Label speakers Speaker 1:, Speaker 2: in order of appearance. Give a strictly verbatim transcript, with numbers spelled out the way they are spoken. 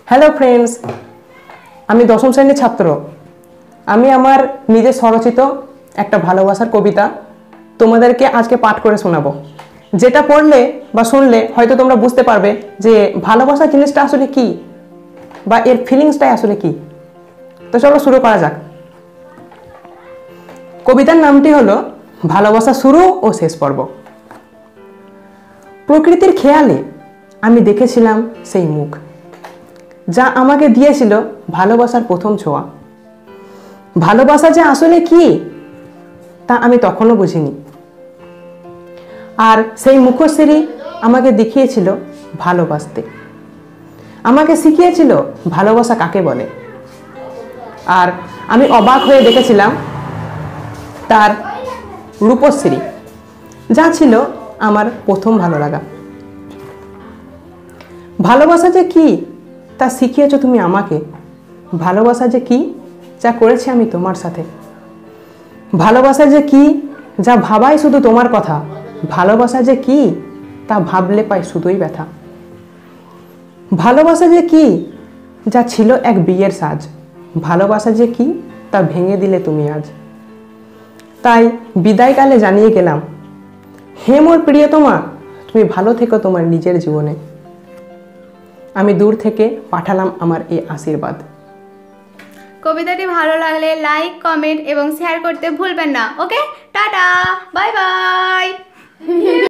Speaker 1: Hello friends, আমি দশম শ্রেণীর ছাত্র। আমি আমার নিজের স্বরচিত একটা ভালোবাসার কবিতা তোমাদেরকে আজকে পাঠ করে শোনাবো, যেটা পড়লে বা শুনলে হয়তো তোমরা বুঝতে পারবে যে ভালোবাসা জিনিসটা আসলে কি বা এর ফিলিংসটাই আসলে কি। তো চলো শুরু করা যাক। কবিতার নামটি হলো ভালোবাসা শুরু ও শেষ পর্ব। প্রকৃতির খেয়ালে আমি দেখেছিলাম সেই মুখ, যা আমাকে দিয়েছিল ভালোবাসার প্রথম ছোঁয়া। ভালোবাসা যে আসলে কি তা আমি তখনও বুঝিনি। আর সেই মুখশ্রী আমাকে দেখিয়েছিল ভালোবাসতে, আমাকে শিখিয়েছিল ভালোবাসা কাকে বলে। আর আমি অবাক হয়ে দেখেছিলাম তার রূপশ্রী, যা ছিল আমার প্রথম ভালো লাগা। ভালোবাসা যে কি তা শিখিয়েছ তুমি আমাকে। ভালোবাসা যে কি যা করেছি আমি তোমার সাথে। ভালোবাসা যে কি যা ভাবাই শুধু তোমার কথা। ভালোবাসা যে কি তা ভাবলে পাই শুধুই ব্যথা। ভালোবাসা যে কি যা ছিল এক বিয়ের সাজ। ভালোবাসা যে কি তা ভেঙে দিলে তুমি আজ। তাই বিদায়কালে জানিয়ে গেলাম, হে মোর প্রিয়তমা, তুমি ভালো থেকো তোমার নিজের জীবনে। আমি দূর থেকে পাঠালাম আমার এই আশীর্বাদ।
Speaker 2: কবিতাটি ভালো লাগলে লাইক, কমেন্ট এবং শেয়ার করতে ভুলবেন না। Okay, tata, bye by.